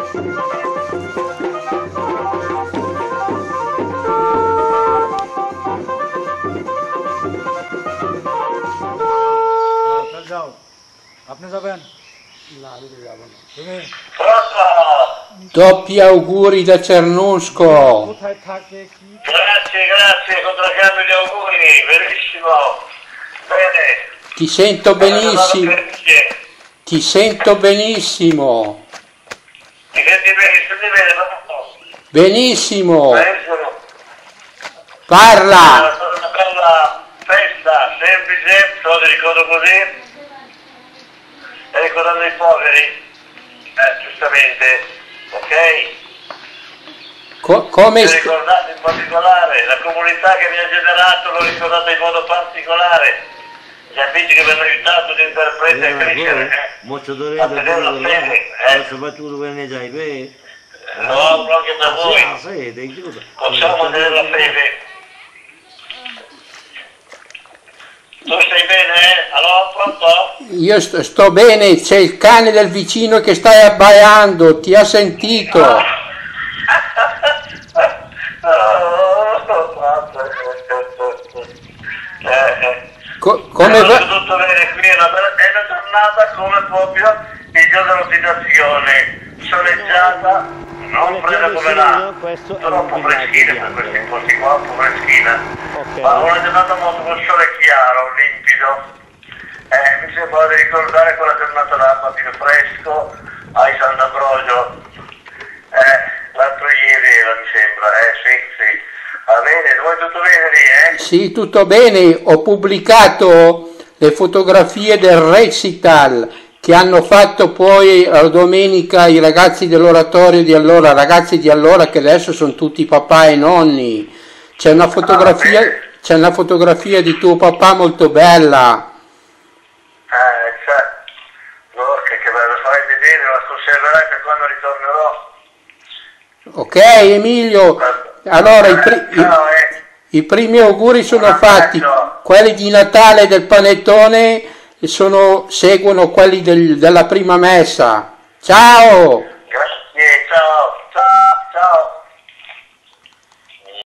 যাও, আপনি যাবেন? না, আমি তো যাবো না। তুমি Doppi auguri da Cernusco. কোথায় থাকে কি? Grazie, grazie, contraccambio gli auguri, verissimo. Bene. Ti sento benissimo. Ti sento benissimo. Ti senti bene, no? Benissimo. Benissimo. Parla. Una bella festa, semplice, solo ti ricordo così. E ricordando i poveri, giustamente, ok? Come Vi ricordate in particolare, la comunità che mi ha generato l'ho ricordata in modo particolare, gli amici che mi hanno aiutato di interprete a crescere, Molto a dolente, vedere la fede, soprattutto per ne sai, lo auguro anche per voi, fede, chiusa. possiamo vedere la fede. Tu stai bene? Allora, pronto? io sto bene, c'è il cane del vicino che stai abbaiando, ti ha sentito. Come va? Tutto bene qui, è una giornata come proprio il giorno dell'ordinazione, soleggiata, non presa come là, troppo freschina per questi posti qua, un po' freschina, ma una giornata molto con sole chiaro, limpido, mi sembra di ricordare quella giornata là, mattino fresco, ai San D'Ambrogio, l'altro ieri era, mi sembra, sì, va bene, voi tutto bene lì, Sì, tutto bene, ho pubblicato le fotografie del recital che hanno fatto poi la domenica i ragazzi dell'oratorio di allora, ragazzi di allora che adesso sono tutti papà e nonni. C'è una fotografia di tuo papà molto bella. Che bello, farai vedere, la conserverai per quando ritornerò. Ok Emilio, allora i primi auguri sono fatti, quelli di Natale del panettone seguono quelli della prima messa. Ciao! Grazie, ciao!